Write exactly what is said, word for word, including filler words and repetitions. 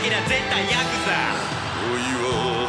な絶対ヤクザ。 恋は